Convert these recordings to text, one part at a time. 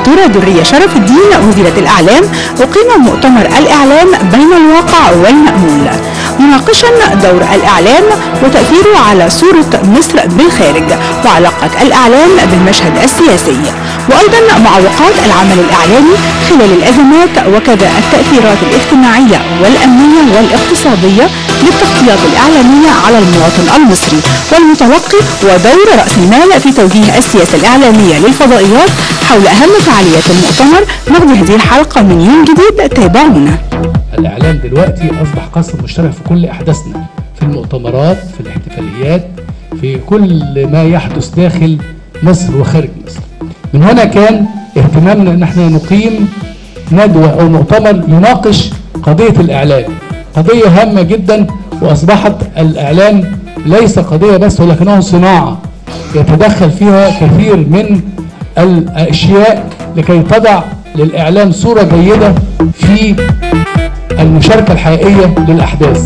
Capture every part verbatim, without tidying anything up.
الدكتورة درية شرف الدين وزيرة الإعلام أقيم مؤتمر الإعلام بين الواقع والمأمول، مناقشا دور الإعلام وتأثيره على صورة مصر بالخارج وعلاقة الإعلام بالمشهد السياسي، وأيضا معوقات العمل الإعلامي خلال الأزمات وكذا التأثيرات الاجتماعية والأمنية والاقتصادية للتغطيات الإعلامية على المواطن المصري والمتوقي، ودور رأس المال في توجيه السياسة الإعلامية للفضائيات. حول أهم فعاليات المؤتمر نقضي هذه الحلقة من يوم جديد، تابعونا. الإعلام دلوقتي أصبح قاسم مشترك في كل أحداثنا، في المؤتمرات، في الاحتفاليات، في كل ما يحدث داخل مصر وخارج مصر. من هنا كان اهتمامنا ان احنا نقيم ندوة او مؤتمر يناقش قضية الإعلام، قضية هامة جدا، وأصبحت الإعلام ليس قضية بس ولكنه صناعة يتدخل فيها كثير من الأشياء لكي تضع للإعلام صورة جيدة في المشاركة الحقيقية للأحداث.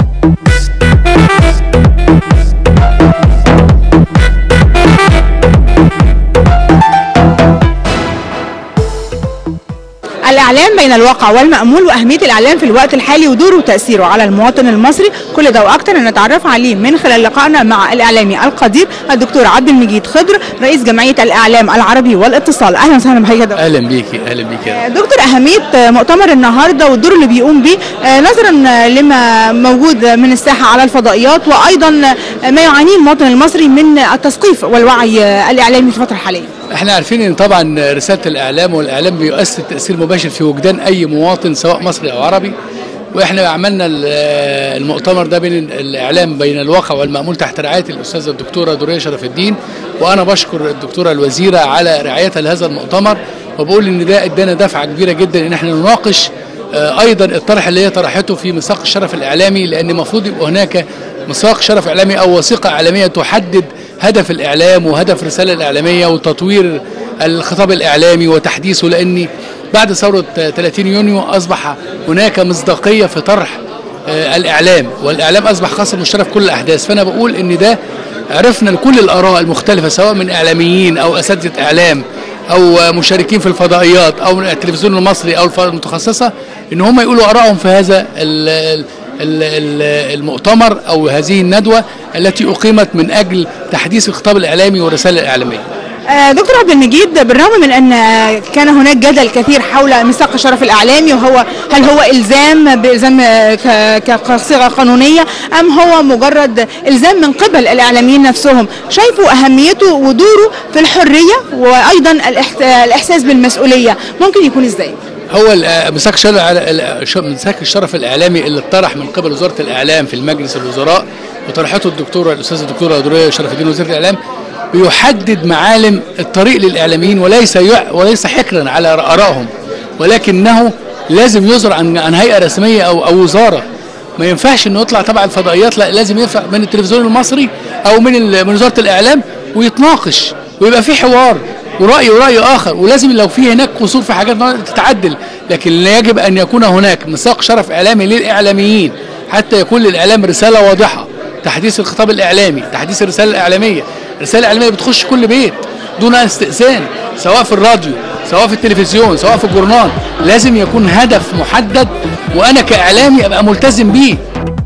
الإعلام بين الواقع والمأمول وأهمية الإعلام في الوقت الحالي ودوره وتأثيره على المواطن المصري، كل ده وأكتر نتعرف عليه من خلال لقائنا مع الإعلامي القدير الدكتور عبد المجيد خضر، رئيس جمعية الإعلام العربي والاتصال. أهلا وسهلا بحضرتك يا دكتور. أهلا بيكي. أهلا بيكي دكتور، أهمية مؤتمر النهارده والدور اللي بيقوم به نظرا لما موجود من الساحة على الفضائيات، وأيضا ما يعانيه المواطن المصري من التثقيف والوعي الإعلامي في الفترة الحالية. احنا عارفين ان طبعا رسالة الإعلام والاعلام بيؤثر تأثير مباشر في وجدان اي مواطن سواء مصري او عربي، واحنا عملنا المؤتمر ده بين الاعلام بين الواقع والمأمول تحت رعاية الاستاذة الدكتورة درية شرف الدين، وانا بشكر الدكتورة الوزيرة على رعايتها لهذا المؤتمر، وبقول ان ده ادانا دفعة كبيرة جدا ان احنا نناقش ايضا الطرح اللي هي طرحته في ميثاق الشرف الاعلامي، لان المفروض يبقى هناك ميثاق شرف اعلامي او وثيقة اعلامية تحدد هدف الإعلام وهدف الرسالة الإعلامية وتطوير الخطاب الإعلامي وتحديثه، لأن بعد ثورة ثلاثين يونيو أصبح هناك مصداقية في طرح الإعلام، والإعلام أصبح قاسم مشترك في كل الأحداث. فأنا بقول إن ده عرفنا كل الآراء المختلفة سواء من إعلاميين أو أساتذة إعلام أو مشاركين في الفضائيات أو من التلفزيون المصري أو المتخصصة، إن هم يقولوا آرائهم في هذا المؤتمر أو هذه الندوة التي أقيمت من أجل تحديث الخطاب الإعلامي والرسالة الإعلامية. دكتور عبد المجيد، بالرغم من أن كان هناك جدل كثير حول ميثاق الشرف الإعلامي، وهو هل هو إلزام بإلزام كصيغة قانونية أم هو مجرد إلزام من قبل الإعلاميين نفسهم، شايفوا أهميته ودوره في الحرية وأيضا الإحساس بالمسؤولية ممكن يكون إزاي؟ هو ميثاق ميثاق الشرف الإعلامي اللي اتطرح من قبل وزارة الإعلام في المجلس الوزراء وطرحته الدكتورة الأستاذة الدكتورة درية شرف الدين وزيرة الإعلام، بيحدد معالم الطريق للإعلاميين وليس وليس حكرا على آرائهم، ولكنه لازم يصدر عن عن هيئة رسمية أو أو وزارة. ما ينفعش إنه يطلع تبع الفضائيات، لا لازم ينفع من التلفزيون المصري أو من من وزارة الإعلام ويتناقش ويبقى في حوار ورأي ورأي آخر، ولازم لو في هناك قصور في حاجات تتعدل، لكن لا يجب أن يكون هناك ميثاق شرف إعلامي للإعلاميين حتى يكون للإعلام رسالة واضحة، تحديث الخطاب الإعلامي، تحديث الرسالة الإعلامية. الرسالة الإعلامية بتخش كل بيت دون استئذان، سواء في الراديو سواء في التلفزيون سواء في الجورنال، لازم يكون هدف محدد وأنا كإعلامي أبقى ملتزم بيه.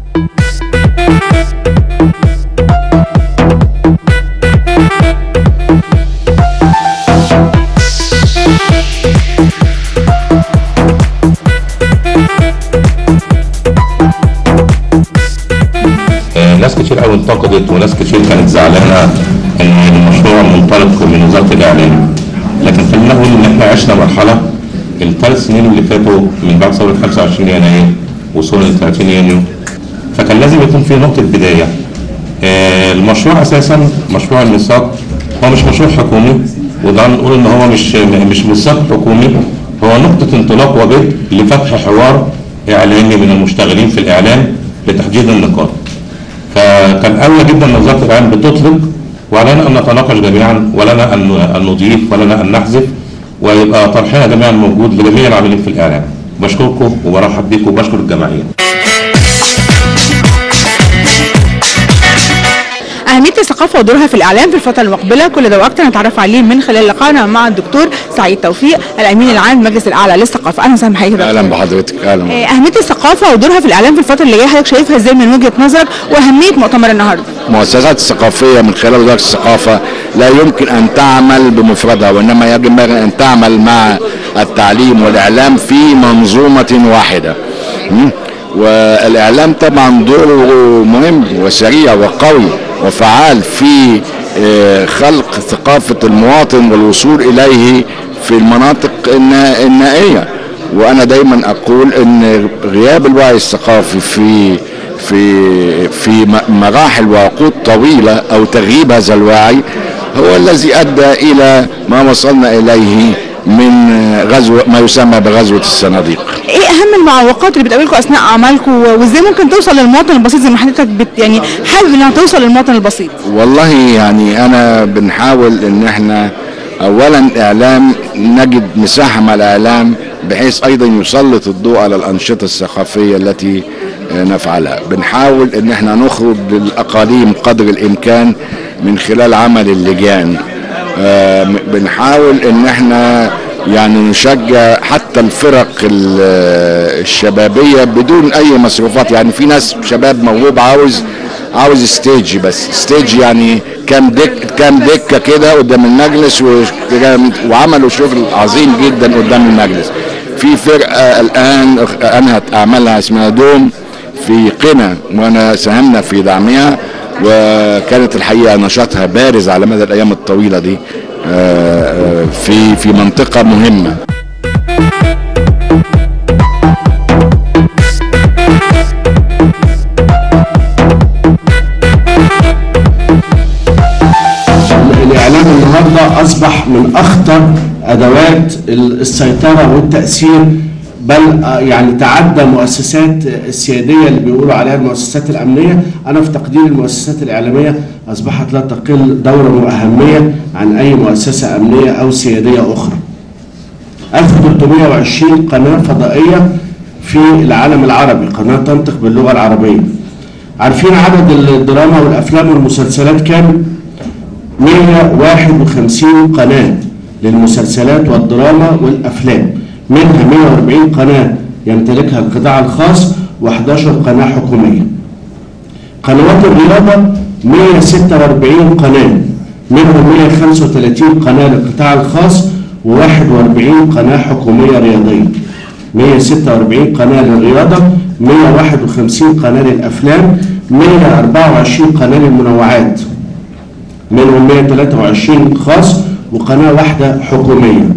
ناس كتير قوي انتقدت وناس كتير كانت زعلانه ان المشروع منطلق من وزاره الاعلام، لكن خلينا نقول ان احنا عشنا مرحله الثلاث سنين اللي فاتوا من بعد ثوره خمسة وعشرين يناير وصولا ثلاثين يونيو، فكان لازم يكون في نقطه بدايه. المشروع اساسا مشروع الميثاق هو مش مشروع حكومي، وده نقول ان هو مش مش ميثاق حكومي، هو نقطه انطلاق وبدء لفتح حوار اعلامي من المشتغلين في الاعلام لتحديد النقاط. فكان اولى جدا ان وزاره الاعلام بتطلق، وعلينا ان نتناقش جميعا، ولنا ان نضيف ولنا ان نحذف، ويبقى طرحنا جميعا موجود لجميع العاملين في الاعلام. بشكركم وبرحب بكم وبشكر الجمعيه. أهمية الثقافة ودورها في الإعلام في الفترة المقبلة كل ده وأكثر نتعرف عليه من خلال لقائنا مع الدكتور سعيد توفيق الأمين العام للمجلس الأعلى للثقافة. أهلا وسهلا بحضرتك. اهلا بحضرتك. اهلا. أهمية الثقافة ودورها في الإعلام في الفترة اللي جاية حضرتك شايفها إزاي من وجهة نظرك وأهمية مؤتمر النهارده؟ المؤسسات الثقافية من خلال وزارة الثقافة لا يمكن أن تعمل بمفردها، وإنما يجب أن تعمل مع التعليم والإعلام في منظومة واحدة. والإعلام طبعا دوره مهم وسريع وقوي وفعال في خلق ثقافة المواطن والوصول إليه في المناطق النائية. وأنا دايما أقول أن غياب الوعي الثقافي في في في مراحل وعقود طويلة أو تغييب هذا الوعي هو الذي أدى إلى ما وصلنا إليه من غزو ما يسمى بغزوة الصناديق. ايه اهم المعوقات اللي بتقابلكم اثناء اعمالكم وازاي ممكن توصل للمواطن البسيط زي ما حضرتك بت يعني حابب انها توصل للمواطن البسيط؟ والله يعني انا بنحاول ان احنا اولا اعلام نجد مساحة مع الاعلام بحيث ايضا يسلط الضوء على الانشطة الثقافية التي نفعلها. بنحاول ان احنا نخرج للاقاليم قدر الامكان من خلال عمل اللجان. آه بنحاول ان احنا يعني نشجع حتى الفرق الشبابية بدون اي مصروفات. يعني في ناس شباب موهوب عاوز عاوز ستيج، بس ستيج يعني كام دك كام دكة كده قدام المجلس، وعملوا شغل عظيم جدا قدام المجلس. في فرقة الان انهت اعمالها اسمها دوم في قنا، وانا ساهمنا في دعمها، وكانت الحقيقة نشاطها بارز على مدى الأيام الطويلة دي في في منطقة مهمة. الإعلام النهارده أصبح من أخطر أدوات السيطرة والتأثير، بل يعني تعدى مؤسسات السيادية اللي بيقولوا عليها المؤسسات الأمنية. أنا في تقدير المؤسسات الإعلامية أصبحت لا تقل دورا وأهمية عن أي مؤسسة أمنية أو سيادية أخرى. ألف وثلاثمائة وعشرين قناة فضائية في العالم العربي، قناة تنطق باللغة العربية. عارفين عدد الدراما والأفلام والمسلسلات كام؟ مئة وواحد وخمسين قناة للمسلسلات والدراما والأفلام، منها مئة وأربعين قناة يمتلكها القطاع الخاص وإحدى عشرة قناة حكومية. قنوات الرياضة مئة وستة وأربعين قناة، منهم مئة وخمسة وثلاثين قناة للقطاع الخاص وواحد وأربعين قناة حكومية رياضية. مئة وستة وأربعين قناة للرياضة، مئة وواحد وخمسين قناة للأفلام، مئة وأربعة وعشرين قناة للمنوعات، منهم مئة وثلاثة وعشرين خاص وقناة واحدة حكومية.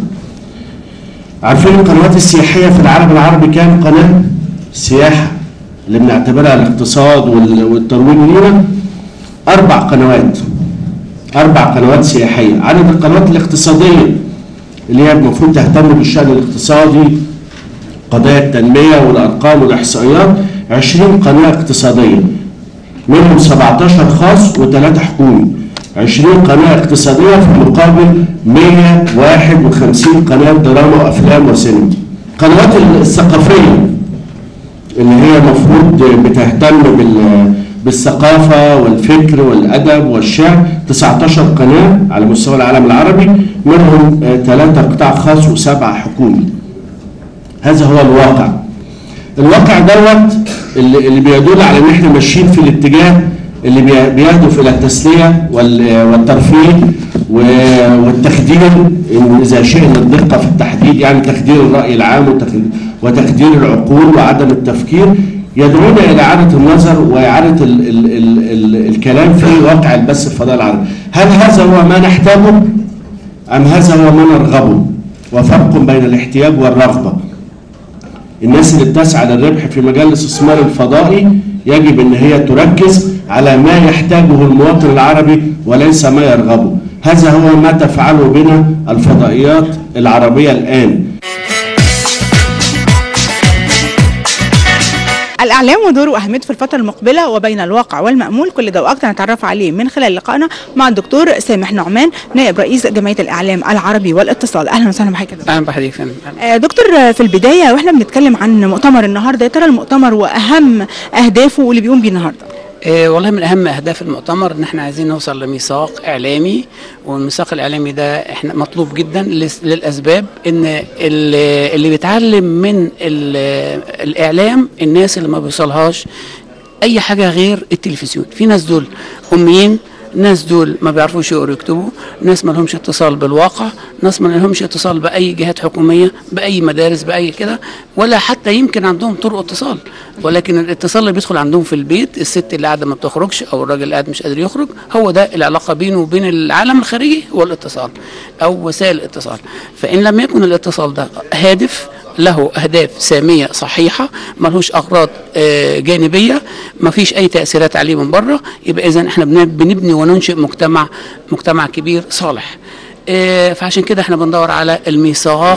عارفين القنوات السياحية في العالم العربي كام قناة؟ السياحة اللي بنعتبرها الاقتصاد والترويج لينا أربع قنوات. أربع قنوات سياحية. عدد القنوات الاقتصادية اللي هي المفروض تهتم بالشأن الاقتصادي، قضايا التنمية والأرقام والإحصائيات، عشرين قناة اقتصادية، منهم سبعة عشر خاص وثلاثة حكومي. عشرين قناة اقتصادية في مقابل مئة وواحد وخمسين قناة دراما وأفلام وسينما. القنوات الثقافية اللي هي المفروض بتهتم بالثقافة والفكر والأدب والشعر تسعة عشر قناة على مستوى العالم العربي، منهم ثلاثة قطاع خاص وسبعة حكومي. هذا هو الواقع. الواقع دوت اللي بيدل على ان احنا ماشيين في الاتجاه اللي بيهدف الى التسليه والترفيه والتخدير، اذا شئنا الدقه في التحديد، يعني تخدير الراي العام وتخدير العقول وعدم التفكير، يدعونا الى اعاده النظر واعاده ال ال ال ال الكلام في واقع البث الفضائي العربي. هل هذا هو ما نحتاجه ام هذا هو ما نرغبه؟ وفرق بين الاحتياج والرغبه. الناس اللي بتسعى للربح في مجال الاستثمار الفضائي يجب ان هي تركز على ما يحتاجه المواطن العربي وليس ما يرغبه. هذا هو ما تفعله بنا الفضائيات العربية الآن. الإعلام ودوره وأهميته في الفترة المقبلة وبين الواقع والمأمول، كل ده وأكثر نتعرف عليه من خلال لقائنا مع الدكتور سامح نعمان نائب رئيس جمعية الإعلام العربي والاتصال. أهلا وسهلا بحضرتك. أهلا بحضرتك. دكتور، في البداية وإحنا بنتكلم عن مؤتمر النهارده، يا ترى المؤتمر وأهم أهدافه واللي بيقوم بيه النهارده؟ إيه والله من اهم اهداف المؤتمر ان احنا عايزين نوصل لميثاق اعلامي، والميثاق الاعلامي ده احنا مطلوب جدا للاسباب ان اللي بيتعلم من الاعلام الناس اللي ما بيوصلهاش اي حاجه غير التلفزيون. في ناس دول اميين، ناس دول ما بيعرفوش يقروا ويكتبوا، ناس ما لهمش اتصال بالواقع، ناس ما لهمش اتصال باي جهات حكوميه، باي مدارس، باي كده، ولا حتى يمكن عندهم طرق اتصال، ولكن الاتصال اللي بيدخل عندهم في البيت، الست اللي قاعده ما بتخرجش او الراجل اللي قاعد مش قادر يخرج، هو ده العلاقه بينه وبين العالم الخارجي هو الاتصال او وسائل الاتصال. فان لم يكن الاتصال ده هادف له أهداف سامية صحيحة، ملهوش أغراض جانبية، ما فيش أي تأثيرات عليه من بره، يبقى إذن إحنا بنبني وننشئ مجتمع مجتمع كبير صالح. فعشان كده إحنا بندور على الميثاق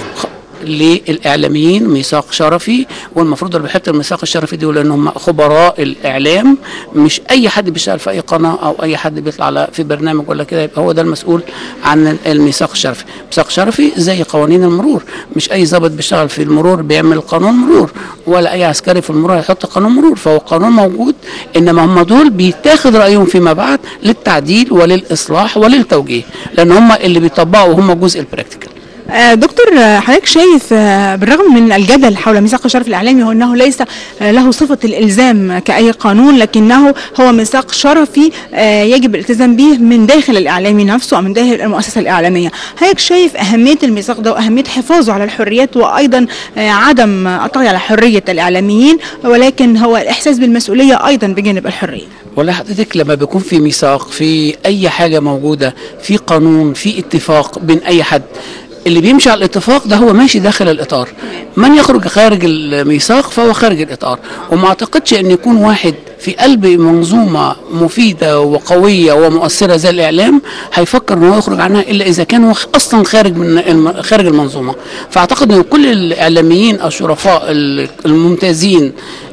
للإعلاميين، ميثاق شرفي، والمفروض اللي بيحط الميثاق الشرفي دول لأن هم خبراء الإعلام، مش أي حد بيشتغل في أي قناة أو أي حد بيطلع على في برنامج ولا كده يبقى هو ده المسؤول عن الميثاق الشرفي. ميثاق شرفي زي قوانين المرور، مش أي ضابط بيشتغل في المرور بيعمل قانون مرور، ولا أي عسكري في المرور هيحط قانون مرور، فهو قانون موجود، إنما هم دول بيتاخد رأيهم فيما بعد للتعديل وللإصلاح وللتوجيه، لأن هم اللي بيطبقوا وهم جزء البراكتيكال. دكتور حضرتك شايف بالرغم من الجدل حول ميثاق الشرف الإعلامي وأنه ليس له صفة الإلزام كأي قانون، لكنه هو ميثاق شرفي يجب الالتزام به من داخل الإعلامي نفسه أو من داخل المؤسسة الإعلامية، حضرتك شايف أهمية الميثاق ده وأهمية حفاظه على الحريات وأيضا عدم الطغي على حرية الإعلاميين، ولكن هو الإحساس بالمسؤولية أيضا بجانب الحرية؟ والله حضرتك لما بيكون في ميثاق، في أي حاجة موجودة، في قانون، في اتفاق بين أي حد، اللي بيمشي على الاتفاق ده هو ماشي داخل الاطار. من يخرج خارج الميثاق فهو خارج الاطار، وما اعتقدش ان يكون واحد في قلب منظومه مفيده وقويه ومؤثره زي الاعلام هيفكر ان هو يخرج عنها الا اذا كان هو اصلا خارج من خارج المنظومه. فاعتقد ان كل الاعلاميين الشرفاء الممتازين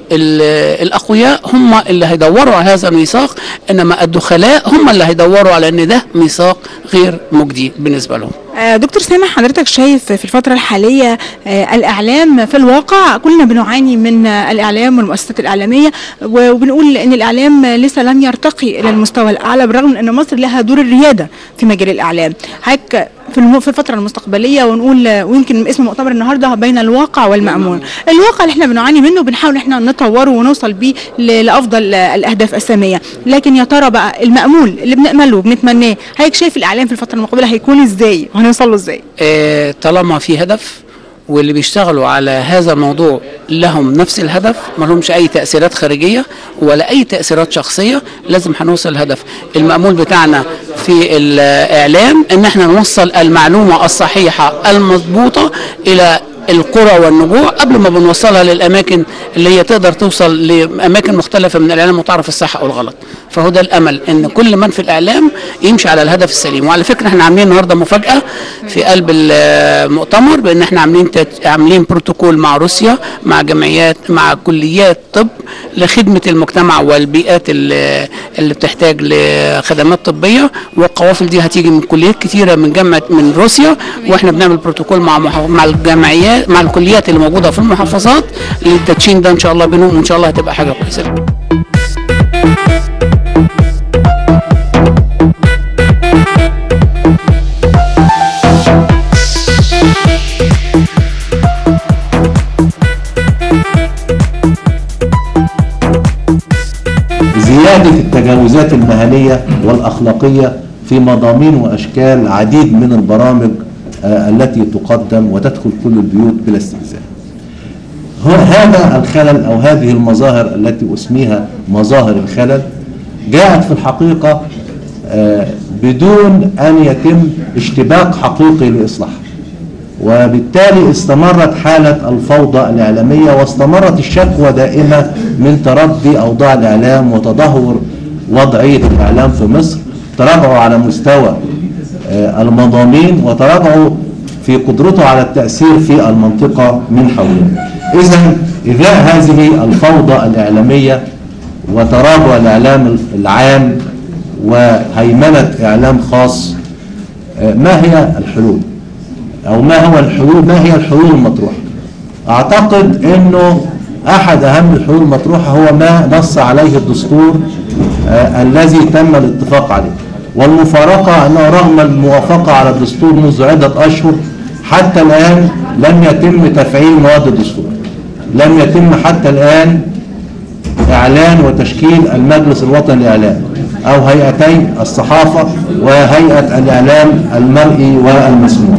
الاقوياء هم اللي هيدوروا على هذا الميثاق، انما الدخلاء هم اللي هيدوروا على ان ده ميثاق غير مجدي بالنسبه لهم. دكتور سامح، حضرتك شايف في الفترة الحالية الإعلام في الواقع كلنا بنعاني من الإعلام والمؤسسات الإعلامية، وبنقول إن الإعلام لسه لم يرتقي إلى المستوى الأعلى بالرغم من أن مصر لها دور الريادة في مجال الإعلام. حضرتك في الفترة المستقبلية ونقول ويمكن اسم المؤتمر النهارده بين الواقع والمأمول، الواقع اللي احنا بنعاني منه بنحاول احنا نطوره ونوصل بيه لأفضل الأهداف السامية، لكن يا ترى بقى المأمول اللي بنأمله وبنتمناه، حضرتك شايف الإعلام في الفترة المقبلة هيكون ازاي وهنوصل له ازاي؟ اه طالما في هدف واللي بيشتغلوا على هذا الموضوع لهم نفس الهدف، ما لهمش اي تأثيرات خارجية ولا اي تأثيرات شخصية، لازم هنوصل الهدف. المأمول بتاعنا في الإعلام ان احنا نوصل المعلومة الصحيحة المضبوطة الى القرى والنجوع قبل ما بنوصلها للاماكن اللي هي تقدر توصل لاماكن مختلفه من الاعلام وتعرف الصح او الغلط. فهو ده الامل، ان كل من في الاعلام يمشي على الهدف السليم. وعلى فكره احنا عاملين النهارده مفاجاه في قلب المؤتمر، بان احنا عاملين عاملين بروتوكول مع روسيا، مع جمعيات، مع كليات طب لخدمه المجتمع والبيئات اللي, اللي بتحتاج لخدمات طبيه، والقوافل دي هتيجي من كليات كتيره من جامعه من روسيا، واحنا بنعمل بروتوكول مع مع الجمعيات مع الكليات اللي موجوده في المحافظات للتدشين ده ان شاء الله بينهم، وان شاء الله هتبقى حاجه كويسه. زيادة التجاوزات المهنية والأخلاقية في مضامين وأشكال عديد من البرامج التي تقدم وتدخل كل البيوت بلا استئذان. هذا الخلل أو هذه المظاهر التي أسميها مظاهر الخلل جاءت في الحقيقة بدون أن يتم اشتباك حقيقي لإصلاحها، وبالتالي استمرت حالة الفوضى الإعلامية، واستمرت الشكوى دائمة من تردي أوضاع الإعلام وتدهور وضعية الإعلام في مصر. تراجعوا على مستوى المضامين وتراجعوا في قدرته على التأثير في المنطقة من حولنا. إذن إذا هذه الفوضى الإعلامية وتراجع الإعلام العام وهيمنة إعلام خاص، ما هي الحلول؟ أو ما هو الحلول؟ ما هي الحلول المطروحة؟ أعتقد أنه أحد أهم الحلول المطروحة هو ما نص عليه الدستور آه الذي تم الاتفاق عليه. والمفارقة أنه رغم الموافقة على الدستور منذ عدة أشهر حتى الآن لم يتم تفعيل مواد الدستور، لم يتم حتى الآن إعلان وتشكيل المجلس الوطني للإعلام أو هيئتي الصحافة وهيئة الإعلام المرئي والمسموع.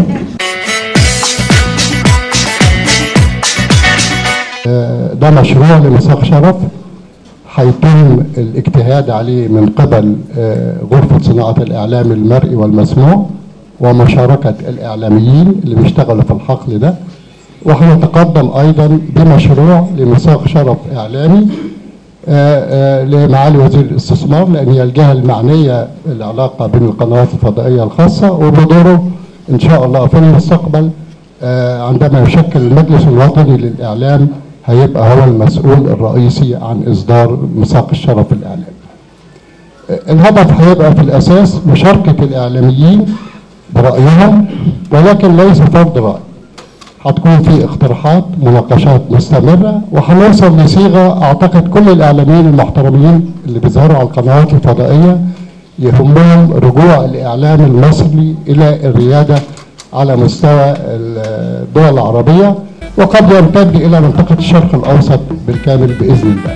ده مشروع لميثاق شرف هيتم الاجتهاد عليه من قبل غرفة صناعة الإعلام المرئي والمسموع ومشاركة الإعلاميين اللي بيشتغلوا في الحقل ده، وهنتقدم أيضا بمشروع لميثاق شرف إعلامي لمعالي وزير الاستثمار، لأن هي الجهة المعنية العلاقة بين القنوات الفضائية الخاصة، وبدوره إن شاء الله في المستقبل عندما يشكل المجلس الوطني للإعلام هيبقى هو المسؤول الرئيسي عن إصدار ميثاق الشرف الإعلامي. الهدف هيبقى في الأساس مشاركة الإعلاميين برأيهم، ولكن ليس فرض رأي. هتكون في اقتراحات مناقشات مستمرة، وهنوصل لصيغة أعتقد كل الإعلاميين المحترمين اللي بيظهروا على القنوات الفضائية يهمهم رجوع الإعلام المصري إلى الريادة على مستوى الدول العربية، وقد يمتد إلى منطقة الشرق الأوسط بالكامل بإذن الله.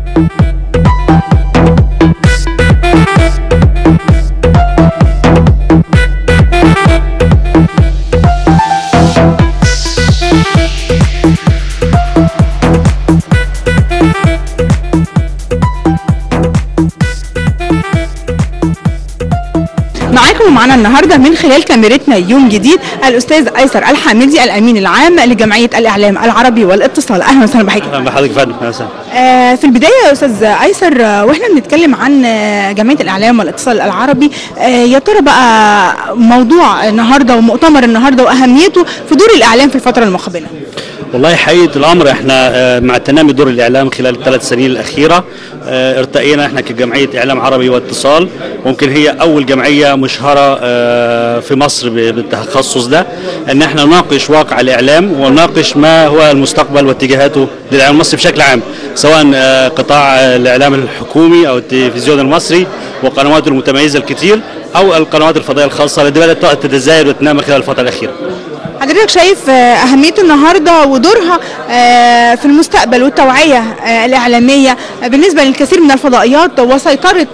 معاكم ومعنا النهارده من خلال كاميرتنا يوم جديد الاستاذ ايسر الحامدي الامين العام لجمعيه الاعلام العربي والاتصال. اهلا وسهلا بحضرتك. اهلا بحضرتك يا فندم. اهلا آه في البدايه يا استاذ ايسر، واحنا بنتكلم عن جمعيه الاعلام والاتصال العربي، آه يا ترى بقى موضوع النهارده ومؤتمر النهارده واهميته في دور الاعلام في الفتره المقبله؟ والله حقيقة الأمر احنا مع تنامي دور الإعلام خلال الثلاث سنين الأخيرة ارتقينا احنا كجمعية إعلام عربي واتصال، ممكن هي أول جمعية مشهرة في مصر بالتخصص ده، أن احنا نناقش واقع الإعلام ونناقش ما هو المستقبل واتجاهاته للإعلام المصري بشكل عام، سواء قطاع الإعلام الحكومي أو التلفزيون المصري وقنواته المتميزة الكثير أو القنوات الفضائية الخاصة التي بدأت تتزايد وتنامي خلال الفترة الأخيرة. حضرتك شايف أهمية النهاردة ودورها في المستقبل والتوعية الإعلامية بالنسبة للكثير من الفضائيات وسيطرة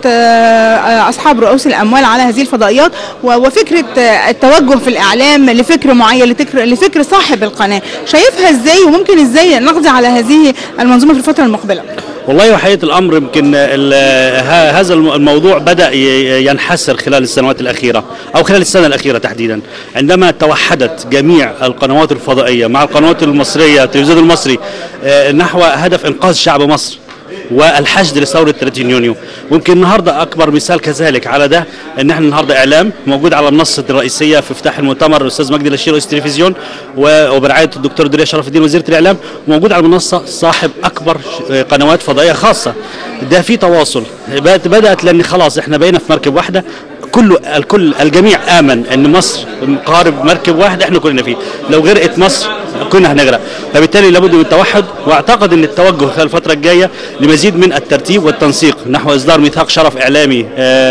أصحاب رؤوس الأموال على هذه الفضائيات وفكرة التوجه في الإعلام لفكر معين لفكر صاحب القناة، شايفها إزاي وممكن إزاي نقضي على هذه المنظومة في الفترة المقبلة؟ والله وحقيقة الأمر يمكن هذا الموضوع بدأ ينحسر خلال السنوات الأخيرة أو خلال السنة الأخيرة تحديدا، عندما توحدت جميع القنوات الفضائية مع القنوات المصرية التلفزيون المصري نحو هدف إنقاذ شعب مصر والحشد لثورة ثلاثين يونيو. ويمكن النهارده اكبر مثال كذلك على ده ان احنا النهارده اعلام موجود على المنصه الرئيسيه في افتتاح المؤتمر الاستاذ مجدي الاشير رئيس التلفزيون وبرعايه الدكتور دولية شرف الدين وزيره الاعلام، وموجود على المنصه صاحب اكبر قنوات فضائيه خاصه. ده في تواصل بدات لان خلاص احنا بقينا في مركب واحده، كل الكل الجميع امن ان مصر قارب مركب واحد احنا كلنا فيه، لو غرقت مصر كنا هنغرق، فبالتالي لابد من التوحد. واعتقد ان التوجه خلال الفتره الجايه لمزيد من الترتيب والتنسيق نحو اصدار ميثاق شرف اعلامي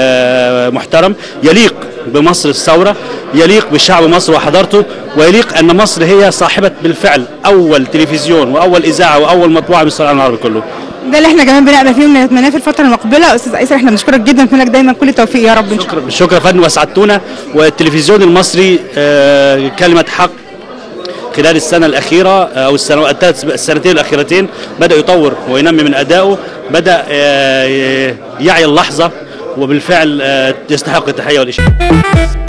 محترم يليق بمصر الثوره، يليق بشعب مصر وحضارته، ويليق ان مصر هي صاحبه بالفعل اول تلفزيون واول اذاعه واول مطبوعه من العالم العربي كله. ده اللي احنا كمان بنقبل فيه ونتمناه في الفتره المقبله. استاذ ايسر احنا بنشكرك جدا، بنتمنى لك دايما كل التوفيق يا رب. شكرا شكرا يا فندم واسعدتونا. والتلفزيون المصري آه كلمه حق خلال السنه الاخيره او السنوات السنتين الاخيرتين بدا يطور وينمي من ادائه، بدا آه يعي اللحظه وبالفعل آه يستحق التحيه والاشاده.